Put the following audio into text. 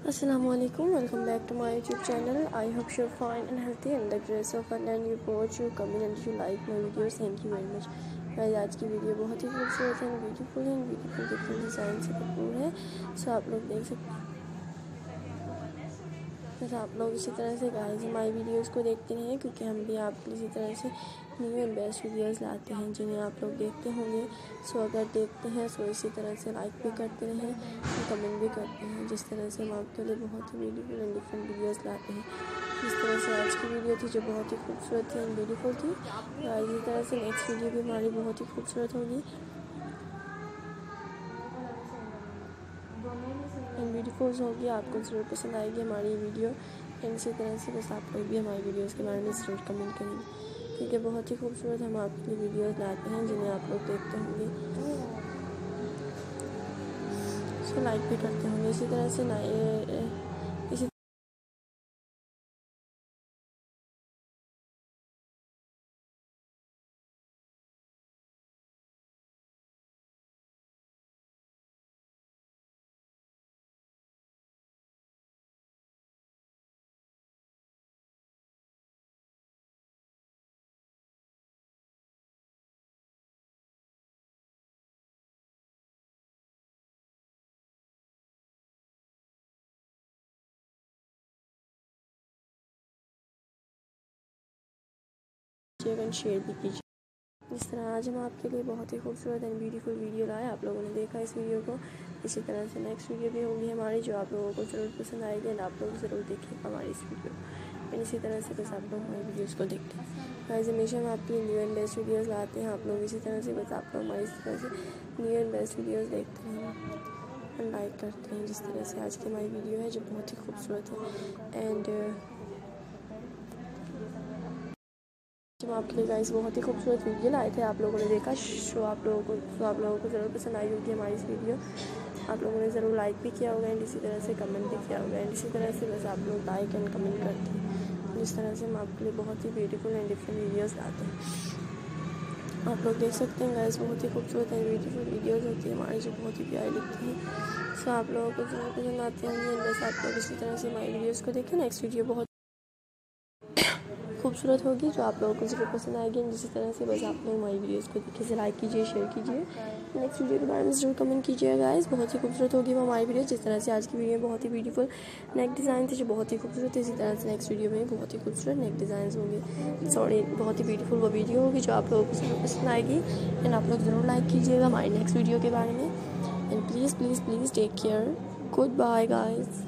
Assalamualaikum, welcome back to my YouTube channel. I hope you're fine and healthy and the grace of Allah and you watch, you comment and you like my videos. Thank you very much. Guys आज की video बहुत ही खूबसूरत है, beautiful different design से भरपूर है। सो आप लोग देख सकते हैं। बस आप लोग इसी तरह से गाइस हमारी वीडियोस को देखते रहें, क्योंकि हम भी आपके लिए इसी तरह से न्यू एंड बेस्ट वीडियोस लाते हैं जिन्हें आप लोग देखते होंगे। सो अगर देखते हैं सो इसी तरह से लाइक भी करते रहें और कमेंट भी करते हैं, जिस तरह से हम आपके लिए बहुत ही ब्यूटीफुल एंड डिफरेंट वीडियोस लाते हैं। जिस तरह से आज की वीडियो थी जो बहुत ही खूबसूरत थी एंड ब्यूटीफुल थी, इसी तरह से नेक्स्ट वीडियो भी हमारी बहुत ही खूबसूरत होगी एंड ब्यूटीफुल होगी। आपको ज़रूर पसंद आएगी हमारी वीडियो एंड इसी तरह से बस आप लोग भी हमारी वीडियोस के बारे में ज़रूर कमेंट करेंगे, क्योंकि बहुत ही खूबसूरत हम आपके लिए वीडियोस लाते हैं जिन्हें आप लोग देखते होंगे। सो लाइक भी करते होंगे इसी तरह से इसी एंड शेयर भी कीजिए। इस तरह आज हम आपके लिए बहुत ही खूबसूरत एंड ब्यूटीफुल वीडियो लाए। आप लोगों ने देखा इस वीडियो को, इसी तरह से नेक्स्ट वीडियो भी होगी हमारी जो आप लोगों को ज़रूर पसंद आएगी एंड आप लोग ज़रूर देखिएगा हमारी इस वीडियो एंड इसी तरह से बस आप लोग हमारी वीडियोज़ को देखते हैं। गाइस हमेशा हम आपके लिए न्यू एंड बेस्ट वीडियोज़ लाते हैं। आप लोग इसी तरह से बस आप लोग हमारी इस तरह से न्यू एंड बेस्ट वीडियोज़ देखते हैं एंड लाइक करते हैं, जिस तरह से आज की हमारी वीडियो है जो बहुत ही खूबसूरत है एंड जब आपके लिए गाइस बहुत ही खूबसूरत वीडियो लाए थे। आप लोगों ने देखा शो आप लोगों को ज़रूर पसंद आई होगी हमारी इस वीडियो। आप लोगों ने ज़रूर लाइक भी किया होगा एंड इसी तरह से कमेंट भी किया होगा एंड इसी तरह से बस आप लोग लाइक एंड कमेंट करते हैं, जिस तरह से हम आपके लिए बहुत ही ब्यूटीफुल एंड डिफरेंट वीडियोज़ लाते हैं। आप लोग देख सकते हैं गाइस बहुत ही खूबसूरत एंड ब्यूटीफुल वीडियोज़ होती है हमारी जो बहुत ही प्यारी दिखती है। सो आप लोगों को ज़रूर पसंद आते होंगे। बस आप लोग इसी तरह से हमारी वीडियोज़ को देखें। नेक्स्ट वीडियो बहुत खूबसूरत होगी जो आप लोगों को ज़रूर पसंद आएगी एंड इसी तरह से बस आप लोग हमारी वीडियोस को देखिए से लाइक कीजिए, शेयर कीजिए, नेक्स्ट वीडियो के बारे में ज़रूर कमेंट कीजिएगा। गाइस बहुत ही खूबसूरत होगी वो हमारी वीडियो, जिस तरह से आज की वीडियो बहुत ही ब्यूटीफुल नेक डिज़ाइन थी जो बहुत ही खूबसूरत है। इसी तरह से नेक्स्ट वीडियो में बहुत ही खूबसूरत नेक डिज़ाइन होंगे, बहुत ही ब्यूटीफुल वो वीडियो होगी जो आप लोगों को ज़रूर पसंद आएगी एंड आप लोग ज़रूर लाइक कीजिएगा हमारी नेक्स्ट वीडियो के बारे में and please take care. Good bye guys.